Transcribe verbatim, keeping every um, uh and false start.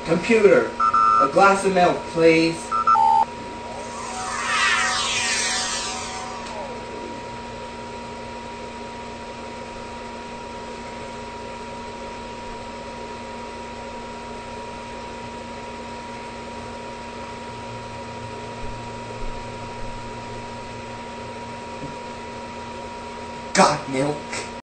Computer, a glass of milk, please. Got milk.